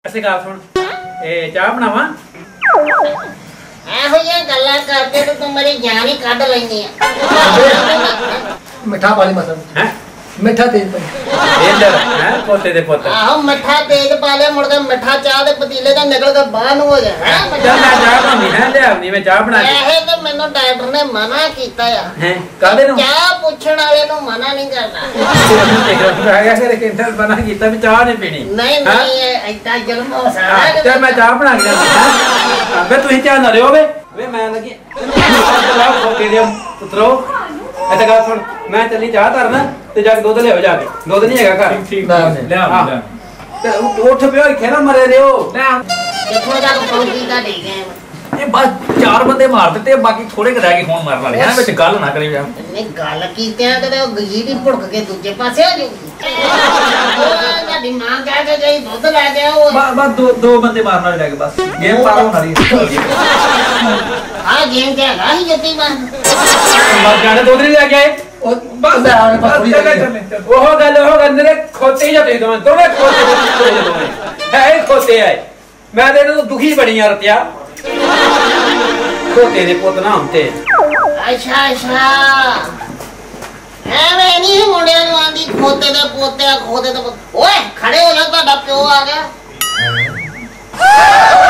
ਅਸੀਂ ਗੱਲ ਸੁਣ ਇਹ ਚਾਹ ਬਣਾਵਾਂ ਇਹੋ ਜਿਹੀਆਂ ਗੱਲਾਂ ਕਰਦੇ ਤੇ ਤੂੰ ਮੇਰੀ ਜਾਨ ਹੀ ਕੱਢ ਲੈਂਦੀ ਆ ਮਿੱਠਾ ਪਾਲੀ ਮਤਲਬ ਹੈ ਮਿੱਠਾ ਤੇਜ਼ ਪਾਈ ਇੱਧਰ ਹੈ ਪੋਤੇ ਦੇ ਪੁੱਤ ਆਹੋ ਮਿੱਠਾ ਤੇਜ਼ ਪਾ ਲਿਆ ਮੁੜ ਕੇ ਮਿੱਠਾ ਚਾਹ ਦੇ ਪਤੀਲੇ ਦਾ ਨਿਕਲ ਕੇ ਬਾਹਰ ਨੂੰ ਹੋ ਜਾਣਾ ਚੱਲ ਮੈਂ ਚਾਹ ਬਣਾਉਣੀ ਹੈ ਲਿਆਉਣੀ ਮੈਂ ਚਾਹ ਬਣਾ ਕੇ ਇਹ ਤੇ ਮੈਨੂੰ ਡਾਕਟਰ ਨੇ ਮਨਾ ਕੀਤਾ ਆ ਹੈ ਕਾਹਦੇ ਨੂੰ ਚਾਹ ਪੁੱਛਣ ਵਾਲੇ ਨੂੰ ਮਨਾ ਨਹੀਂ ਕਰਨਾ ਹੈਗਾ ਕਿ ਕਿੰਨਾ ਬਣਾ ਕੀਤਾ ਵੀ ਚਾਹ ਨਹੀਂ ਪੀਣੀ ਨਹੀਂ ਨਹੀਂ ਐਡਾ ਜ਼ੁਲਮ ਹੋ ਸਕਦਾ ਚੱਲ ਮੈਂ ਚਾਹ ਬਣਾ ਕੇ ਲਿਆਉਂਦਾ ਵੇ ਤੁਸੀਂ ਚਾਹ ਨਾ ਰਿਓ ਵੇ ਮੈਂ ਲੱਗੀ ਖੋਤੇ ਦੇ ਪੁੱਤਰੋ ਇਹ ਤਾਂ ਗੱਲ ਸੁਣ ਮੈਂ ਚੱਲੀ ਚਾਹ ਧਰਨਾ ਤੇ ਜਾ ਕੇ ਦੁੱਧ ਲਿਆਓ ਜਾ ਕੇ ਦੁੱਧ ਨਹੀਂ ਹੈਗਾ ਘਰ ਠੀਕ ਲਿਆ ਤੇ ਉੱਠ ਪਿਓ ਇੱਥੇ ਨਾ ਮਰੇ ਰਿਓ ਕਿੱਥੋਂ ਤੱਕ ਪਹੁੰਚੀ ਤਾਂ ਦੇ ਗਏ ਇਹ ਬਸ 4 ਬੰਦੇ ਮਾਰ ਦਿੱਤੇ ਬਾਕੀ ਥੋੜੇ ਕੁ ਰਹਿ ਗਏ ਹੁਣ ਮਾਰਨ ਵਾਲੇ ਹੈ ਵਿੱਚ ਗੱਲ ਨਾ ਕਰੀ ਜਾ ਨੇ ਗੱਲ ਕੀਤਿਆਂ ਕਦੇ ਉਹ ਗਈ ਦੀ ਭੁੜਕ ਕੇ ਦੂਜੇ ਪਾਸੇ ਹੋ ਜਾਊਗੀ ਸਾਡੀ ਮਾਂ ਕਹਿ ਕੇ ਗਈ ਦੁੱਧ ਲੈ ਕੇ ਆਓ ਬਸ ਦੋ ਬੰਦੇ ਮਾਰਨ ਵਾਲੇ ਰਹਿ ਗਏ ਬਸ ਗੇਮ ਪਾਰ ਹੋਣ ਵਾਲੀ ਆ ਗੇਮ ਤੇ ਹੈਗਾ ਹੀ ਜੱਤੀ ਮਾਂ ਮਰ ਜਾਣੇ ਦੁੱਧ ਨਹੀਂ ਲੈ ਕੇ ਆਏ ਉਹ ਬਸ ਲੈ ਆਣੇ ਬਸ ਥੋੜੀ ਉਹ ਗੱਲ ਮੇਰੇ ਖੋਤੇ ਹੀ ਜਾਂਦੇ ਦੋਵੇਂ ਖੋਤੇ ਹੈ ਇਹ ਖੋਤੇ ਆਏ ਮੈਂ ਤੇ ਇਹਨੂੰ ਦੁਖੀ ਬਣੀ ਯਾਰ ਤਿਆ ਖੋਤੇ ਦੇ ਪੁੱਤ ਨਾ ਹੁੰਦੇ ਅੱਛਾ ਐਵੇਂ ਨਹੀਂ ਮੁੰਡਿਆਂ ਨੂੰ ਆਂਦੀ ਖੋਤੇ ਦੇ ਪੋਤੇ ਓਏ ਖੜੇ ਹੋ ਜਾ ਤੁਹਾਡਾ ਪਿਓ ਆ ਗਿਆ